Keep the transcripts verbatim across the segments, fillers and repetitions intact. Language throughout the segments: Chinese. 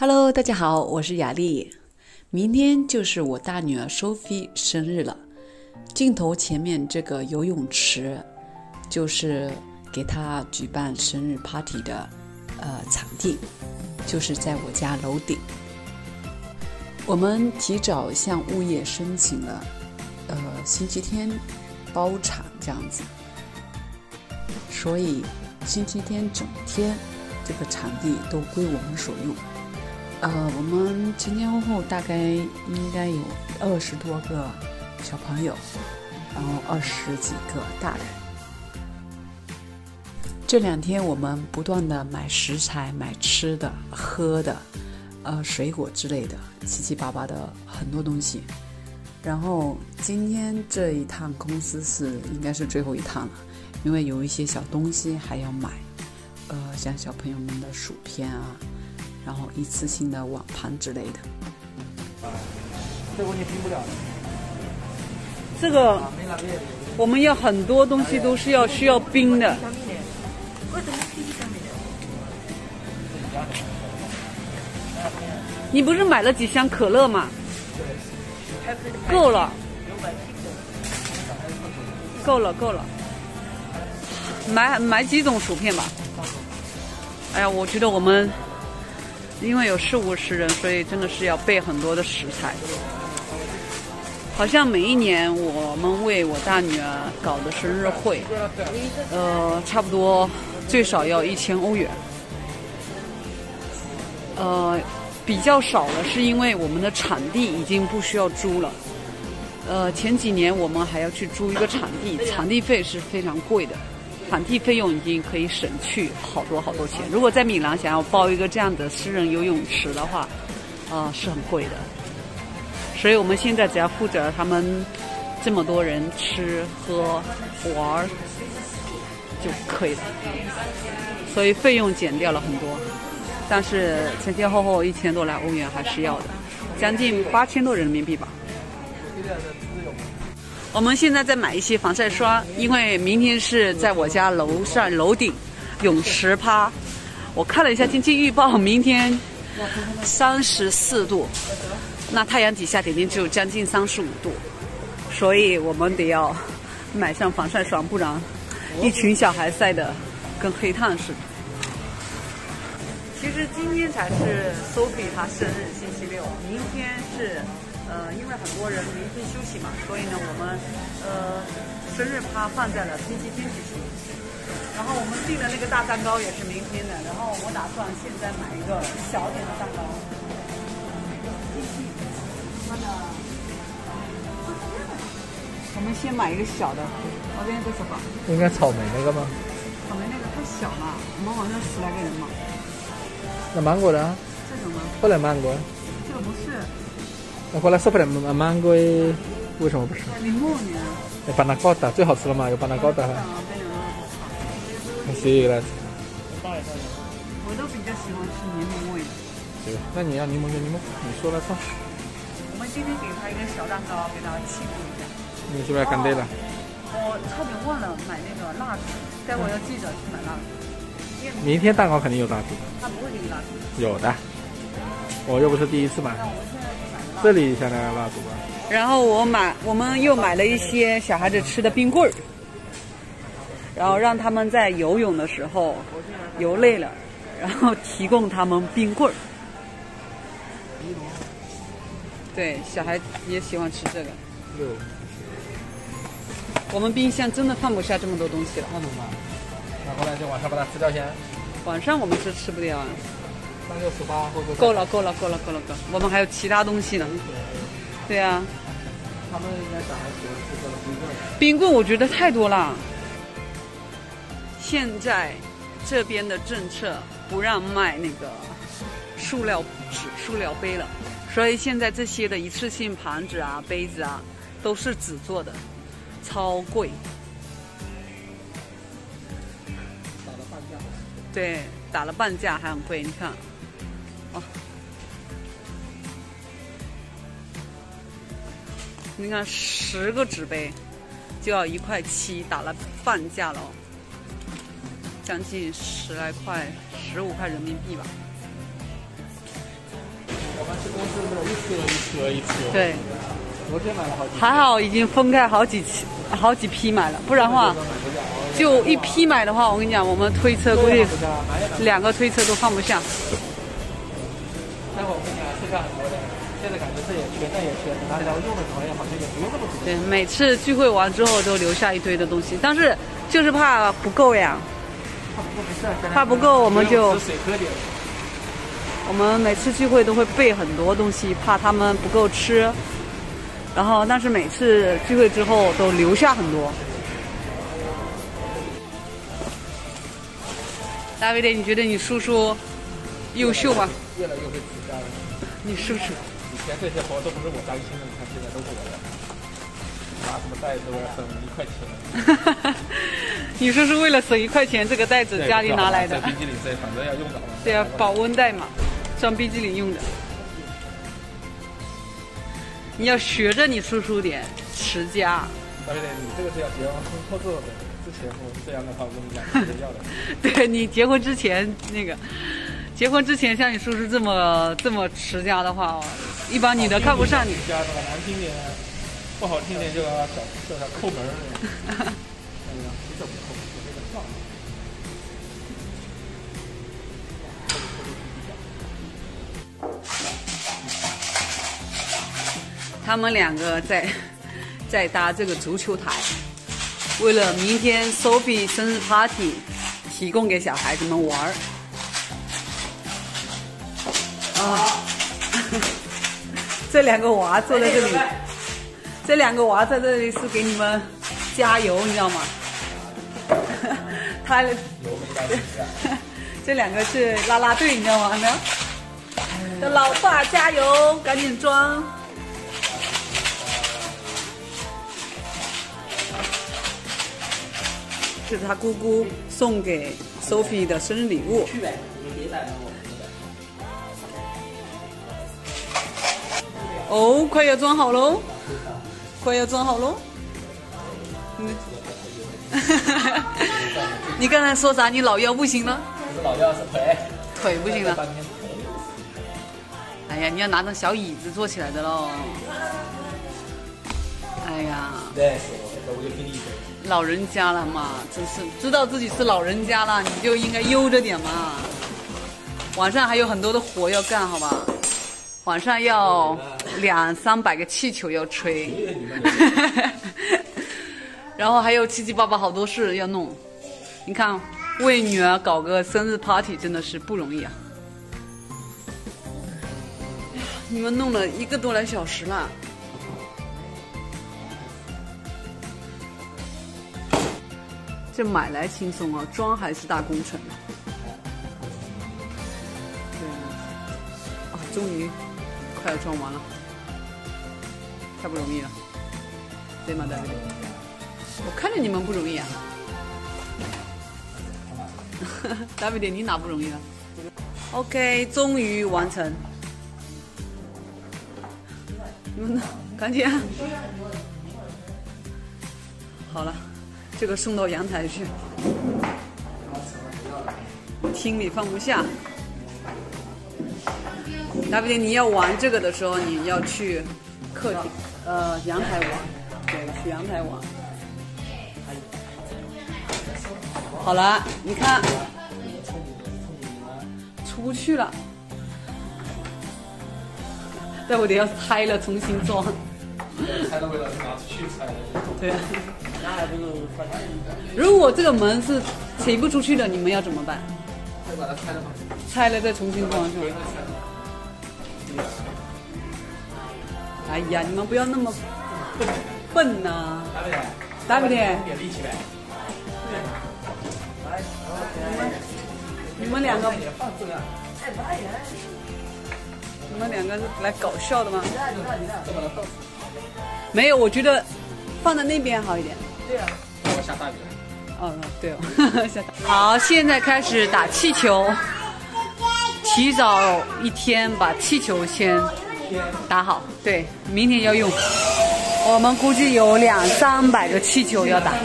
Hello， 大家好，我是雅丽。明天就是我大女儿 Sophie 生日了。镜头前面这个游泳池，就是给她举办生日 party 的呃场地，就是在我家楼顶。我们提早向物业申请了，呃，星期天包场这样子，所以星期天整天这个场地都归我们所用。呃，我们前前后后大概应该有二十多个小朋友，然后二十几个大人。这两天我们不断的买食材、买吃的、喝的，呃，水果之类的，七七八八的很多东西。然后今天这一趟公司是应该是最后一趟了，因为有一些小东西还要买，呃，像小朋友们的薯片啊。然后一次性的碗盘之类的。 这个你冰不了。 这个我们要很多东西都是要需要冰的。你不是买了几箱可乐吗？够了，够了，够了。买买几种薯片吧。哎呀，我觉得我们。因为有四五十人，所以真的是要备很多的食材。好像每一年我们为我大女儿搞的生日会，呃，差不多最少要一千欧元。呃，比较少了，是因为我们的场地已经不需要租了。呃，前几年我们还要去租一个场地，场地费是非常贵的。场地费用已经可以省去好多好多钱。如果在米兰想要包一个这样的私人游泳池的话，呃，是很贵的。所以我们现在只要负责他们这么多人吃喝玩就可以了，所以费用减掉了很多。但是前前后后一千多来欧元还是要的，将近八千多人民币吧。我们现在在买一些防晒霜，因为明天是在我家楼上楼顶泳池趴。我看了一下天气预报，明天三十四度，那太阳底下肯定只有将近三十五度，所以我们得要买上防晒霜，不然一群小孩晒得跟黑炭似的。其实今天才是 Sophie 她生日，星期六，明天是。呃，因为很多人明天休息嘛，所以呢，我们呃生日趴放在了星期天举行。然后我们订的那个大蛋糕也是明天的，然后我打算现在买一个小点的蛋糕。我们先买一个小的，我这边这是吧？ 应该草莓那个吗？ 草莓那个太小了，我们晚上十来个人嘛。 那芒果呢？ 这种吗？ 后来芒果。 这个不是。 那后来说不了芒果为什么不是？ 柠檬呢？ 有巴拿高达最好吃了嘛？有巴拿高达。是了。 我都比较喜欢吃柠檬味。 对，那你要柠檬就柠檬，你说了算。 我们今天给他一个小蛋糕，给他庆祝一下。 你是不是要干对了？ 我差点忘了买那个蜡烛，待会儿要记着去买蜡烛。 明天蛋糕肯定有蜡烛。 他不会给你蜡烛。 有的，我又不是第一次买。这里现在蜡烛吧。 然后我买，我们又买了一些小孩子吃的冰棍儿，然后让他们在游泳的时候游累了，然后提供他们冰棍儿。对，小孩也喜欢吃这个。 有。 我们冰箱真的放不下这么多东西了。 那怎么办？那后来就晚上把它吃掉先。 晚上我们是吃不掉啊。 三六十八会不会？ 够了，够了，够了，够了，够了。我们还有其他东西呢。对啊。 他们应该小孩喜欢吃这个冰棍。 冰棍我觉得太多了。现在这边的政策不让卖那个塑料纸、塑料杯了，所以现在这些的一次性盘子啊、杯子啊都是纸做的，超贵。 打了半价。 对，打了半价还很贵，你看。哦，你看十个纸杯就要一块七，打了半价了，将近十来块，十五块人民币吧。 车一车一车。 对， 昨天买了好几。 还好已经分开好几期、好几批买了，不然的话，就一批买的话，我跟你讲，我们推车估计两个推车都放不下。 待会儿我跟你讲，剩下很多的，现在感觉这也缺，那也缺，等大家用的时候也好像也不用那么多。 对，每次聚会完之后都留下一堆的东西，但是就是怕不够呀。怕不够我们就。我们每次聚会都会备很多东西，怕他们不够吃。然后，但是每次聚会之后都留下很多。大卫的，你觉得你叔叔优秀吗？ 越来越会持家了。 你叔叔。 以前这些活都不是我担心的，你看现在都是我的。拿什么袋子为了省一块钱？ 你叔叔为了省一块钱，这个袋子家里拿来的。 冰激凌这反正要用到嘛。 对啊，保温袋嘛，装冰激凌用的。你要学着你叔叔点持家。 大卫，你这个是要结婚后做的，之前我这样的话，我跟你讲是要的。 对你结婚之前那个，结婚之前像你叔叔这么这么持家的话，一般女的看不上你。 家的难听点。不好听点就要小叫他抠门儿。哎呀，你怎么抠？我这个跳。 他们两个在在搭这个足球台，为了明天 Sophie 生日 party 提供给小孩子们玩儿。啊，这两个娃坐在这里。这两个娃在这里是给你们加油，你知道吗？他这两个是啦啦队，你知道吗？没有？的老爸加油，赶紧装！这是他姑姑送给 Sophie 的生日礼物。哦，快要装好喽！快要装好喽！嗯，你刚才说啥？你老腰不行了？ 不是老腰，是腿。 腿不行了。哎呀，你要拿张小椅子坐起来的喽。哎呀。 对，我就给你。 老人家了嘛，真是知道自己是老人家了，你就应该悠着点嘛。晚上还有很多的活要干，好吧？晚上要两三百个气球要吹，然后还有七七八八好多事要弄。你看，为女儿搞个生日 party 真的是不容易啊！你们弄了一个多来小时了。这买来轻松啊，装还是大工程。对啊，啊，终于快要装完了，太不容易了，对吗，大卫？我看着你们不容易啊。大卫点，你哪不容易了 ？OK， 终于完成。你们呢？赶紧、啊。好了。这个送到阳台去，厅里放不下。大不点，你要玩这个的时候，你要去客厅，呃，阳台玩，对，去阳台玩。好了，你看，出不去了。待会儿得要拆了，重新装。 拆了，为了拿出去拆的。 对。那还不如放。如果这个门是骑不出去的，你们要怎么办？ 再把它拆了吗？ 拆了再重新装是吧？哎呀，你们不要那么笨呐、啊！大不点？ 点力气呗。来， 你们两个。 也放这个。 你们两个是来搞笑的吗？ 这么的。 没有，我觉得放在那边好一点。 对啊，我下大雨了。 哦，对哦，下大。好，现在开始打气球，提早一天把气球先打好。对，明天要用。我们估计有两三百个气球要打。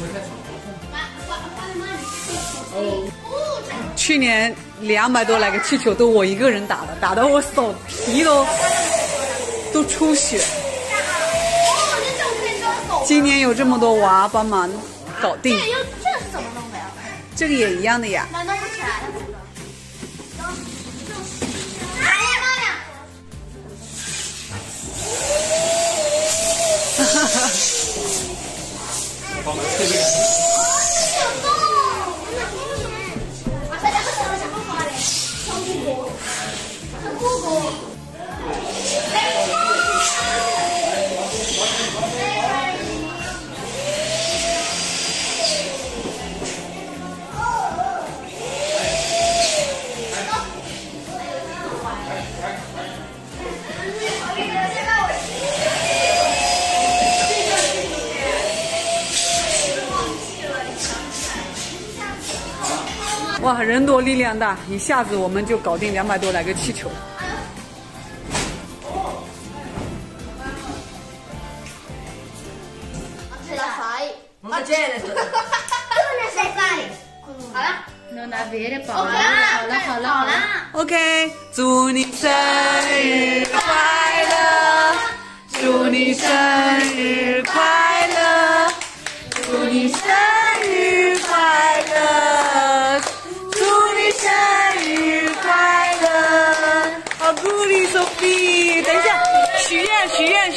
去年两百多来个气球都我一个人打的，打得我手皮都都出血。今年有这么多娃帮忙搞定。 这又这是怎么弄的呀？ 这个也一样的呀。 难弄不起来了。哎呀妈呀！ 哈哈哈。帮忙切这个。 小洞，啊，大家不想想不好嘞，小姑姑，小姑姑。 哇，人多力量大，一下子我们就搞定两百多来个气球。 Ma genere. Non sai fare. 好了 Non avere paura. 好了好了好了。 OK， 祝你生日快乐，祝你生日快乐，祝你生日快乐，祝你生日快乐。好鼓励 Sophie， 等一下，许愿许愿。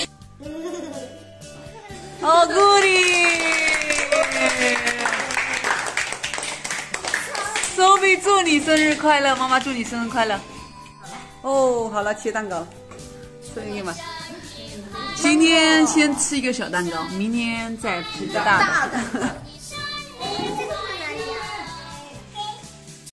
好鼓励。Sophie， 祝你生日快乐！妈妈祝你生日快乐！哦，好了，切蛋糕，吃一个吧。今天先吃一个小蛋糕，明天再吃一个大的。